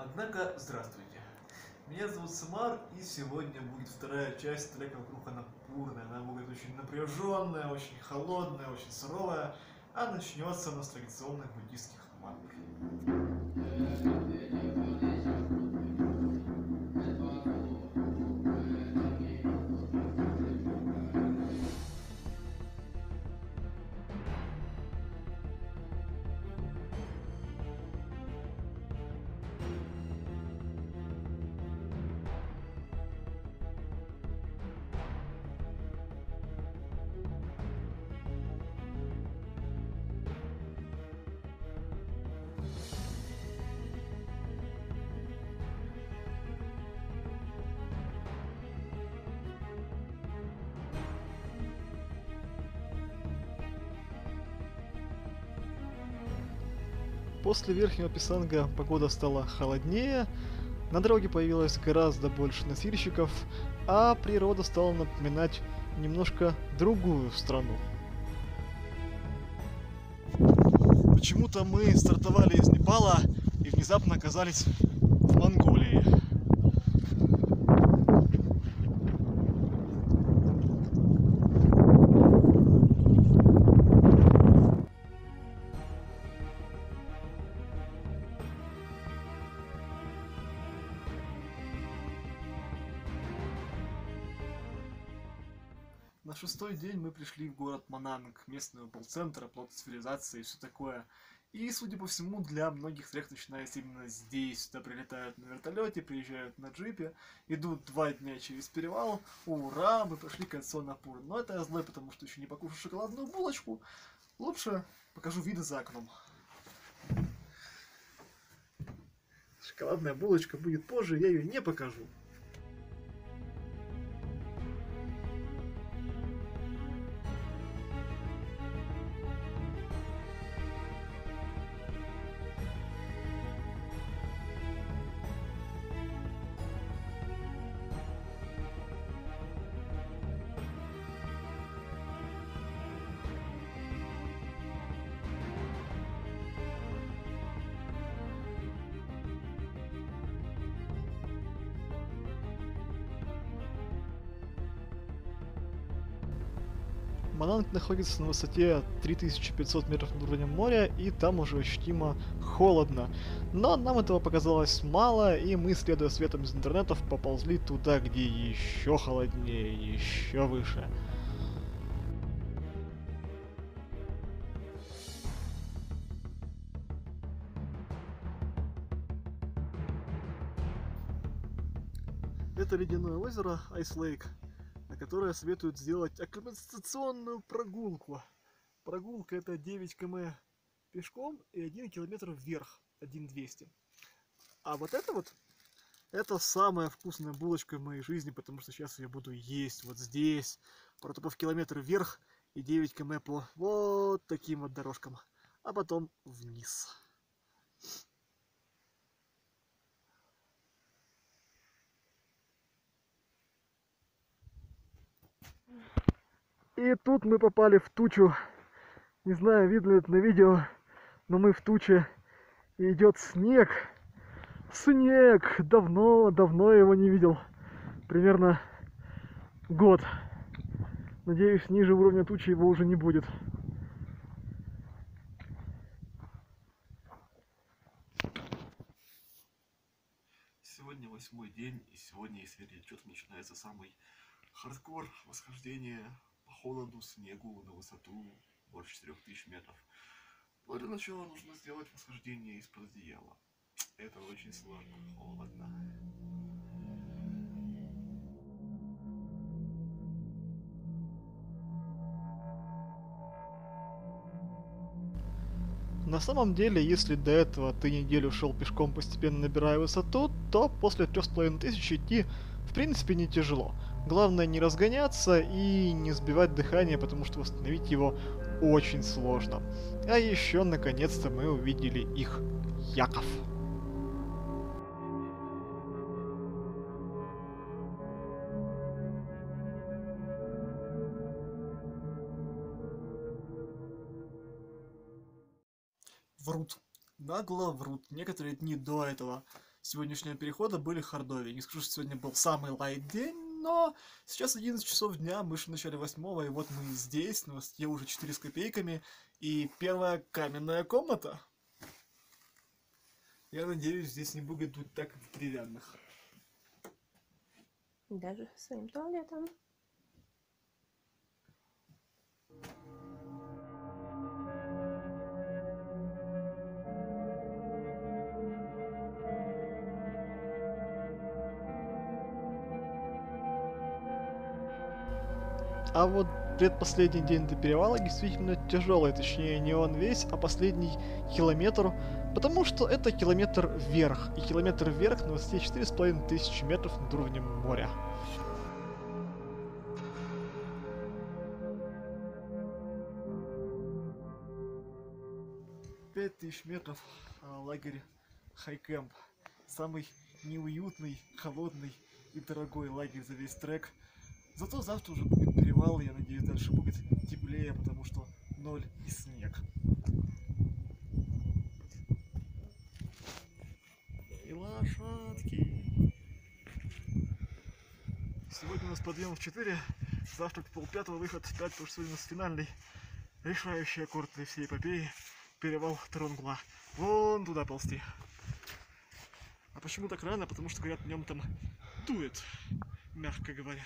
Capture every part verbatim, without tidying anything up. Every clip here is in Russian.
Однако, здравствуйте. Меня зовут Самар, и сегодня будет вторая часть трека вокруг Аннапурны. Она будет очень напряженная, очень холодная, очень суровая, а начнется она с традиционных буддийских мантр. После верхнего Писанга погода стала холоднее, на дороге появилось гораздо больше носильщиков, а природа стала напоминать немножко другую страну. Почему-то мы стартовали из Непала и внезапно оказались в Монголии. На шестой день мы пришли в город Мананг, местный полцентра, плод цивилизации и все такое. И, судя по всему, для многих трек начинается именно здесь. Сюда прилетают на вертолете, приезжают на джипе, идут два дня через перевал. Ура, мы прошли кольцо Аннапурны. Но это я злой, потому что еще не покушал шоколадную булочку. Лучше покажу виды за окном. Шоколадная булочка будет позже, я ее не покажу. Мананг находится на высоте три тысячи пятьсот метров над уровнем моря, и там уже ощутимо холодно. Но нам этого показалось мало, и мы, следуя светом из интернетов, поползли туда, где еще холоднее, еще выше. Это ледяное озеро Ice Lake, на которое советуют сделать акклиматизационную прогулку. Прогулка это девять километров пешком и один километр вверх, один двести. А вот это вот, это самая вкусная булочка в моей жизни, потому что сейчас я буду есть вот здесь, протопав километр вверх и девять километров по вот таким вот дорожкам, а потом вниз. И тут мы попали в тучу. Не знаю, видно ли это на видео, но мы в туче. И идет снег. Снег! Давно, давно я его не видел. Примерно год. Надеюсь, ниже уровня тучи его уже не будет. Сегодня восьмой день, и сегодня, если отчет, начинается самый хардкор восхождения по холоду, снегу на высоту больше четырёх тысяч метров. Но для начала нужно сделать восхождение из-под одеяла. Это очень сложно, холодно. На самом деле, если до этого ты неделю шел пешком, постепенно набирая высоту, то после трех с половиной тысяч идти в принципе не тяжело. Главное не разгоняться и не сбивать дыхание, потому что восстановить его очень сложно. А еще наконец-то мы увидели их яков. Врут. Нагло врут. Некоторые дни до этого сегодняшнего перехода были хардовее. Не скажу, что сегодня был самый лайт день, но сейчас одиннадцать часов дня, мы же в начале восьмого, и вот мы здесь, на высоте уже четыре с копейками, и первая каменная комната. Я надеюсь, здесь не будет дуть так, как в деревянных. Даже своим туалетом. А вот предпоследний день до перевала действительно тяжелый, точнее не он весь, а последний километр, потому что это километр вверх, и километр вверх на высоте четыре с половиной тысячи метров над уровнем моря. пять тысяч метров, а, лагерь Хайкэмп, самый неуютный, холодный и дорогой лагерь за весь трек. Зато завтра уже будет перевал, и я надеюсь, дальше будет теплее, потому что ноль и снег. И лошадки. Сегодня у нас подъем в четыре, завтра в полпятого, выход в пять, потому что сегодня у нас финальный, решающий аккорд для всей эпопеи, перевал Тронгла. Вон туда ползти. А почему так рано? Потому что, говорят, днем там дует, мягко говоря.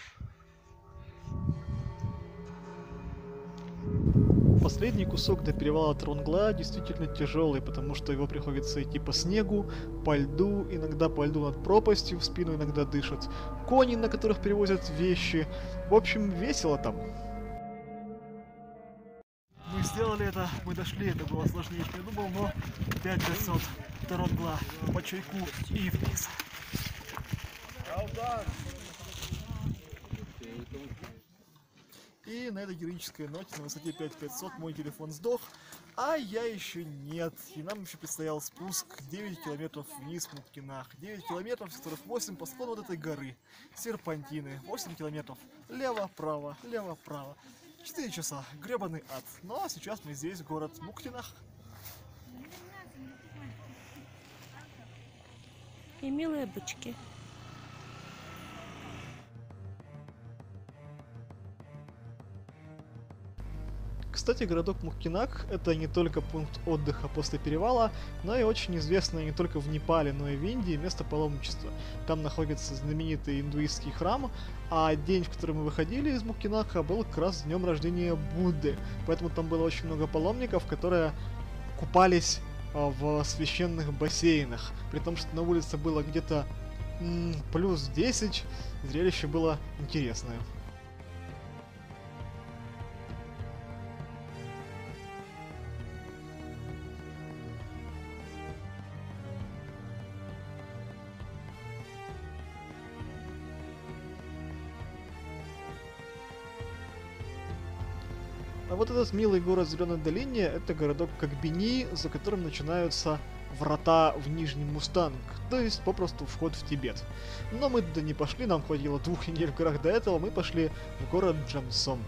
Последний кусок до перевала Тронгла действительно тяжелый, потому что его приходится идти по снегу, по льду, иногда по льду над пропастью, в спину иногда дышат кони, на которых перевозят вещи. В общем, весело там. Мы сделали это, мы дошли, это было сложнее, чем я думал, но пять пятьсот Тронгла по чайку и вниз. И на этой героической ноте на высоте пять тысяч пятьсот мой телефон сдох, а я еще нет. И нам еще предстоял спуск девять километров вниз в Муткинах. девять километров, из которых восемь по склону вот этой горы. Серпантины. восемь километров лево-право, лево-право. четыре часа. Гребаный ад. Ну а сейчас мы здесь, город Муктинах. И милые бычки. Кстати, городок Муктинак — это не только пункт отдыха после перевала, но и очень известное не только в Непале, но и в Индии место паломничества. Там находится знаменитый индуистский храм, а день, в который мы выходили из Муктинака, был как раз днем рождения Будды. Поэтому там было очень много паломников, которые купались в священных бассейнах. При том, что на улице было где-то м- плюс десять, зрелище было интересное. А вот этот милый город в Зеленой долине — это городок Кокбини, за которым начинаются врата в Нижний Мустанг, то есть попросту вход в Тибет. Но мы туда не пошли, нам хватило двух недель в горах до этого, мы пошли в город Джамсон.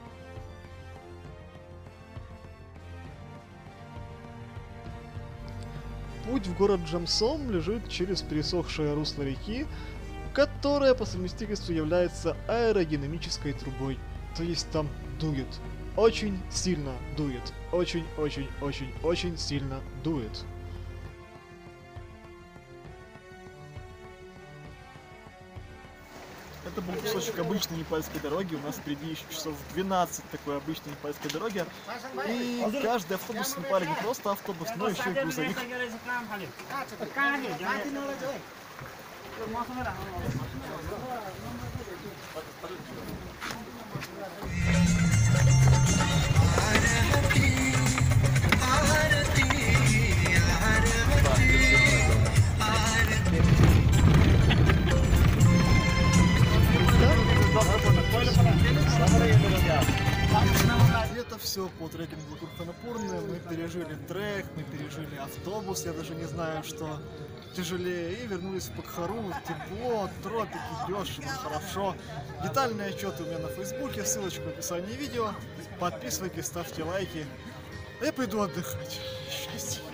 Путь в город Джамсон лежит через пересохшее русло реки, которая по совместительству является аэродинамической трубой, то есть там дует. Очень сильно дует. Очень-очень-очень-очень сильно дует. Это был кусочек обычной непальской дороги. У нас впереди еще часов двенадцать такой обычной непальской дороги. И каждый автобус в Непале не просто автобус, но еще и грузовик. Это все по трекингу вокруг Ханапурны. Мы пережили трек, мы пережили автобус, я даже не знаю, что тяжелее, и вернулись в Покхару. Тепло, тропики, дешево, хорошо. Детальные отчеты у меня на Фейсбуке, ссылочка в описании видео. Подписывайтесь, ставьте лайки. А я пойду отдыхать. Счастья.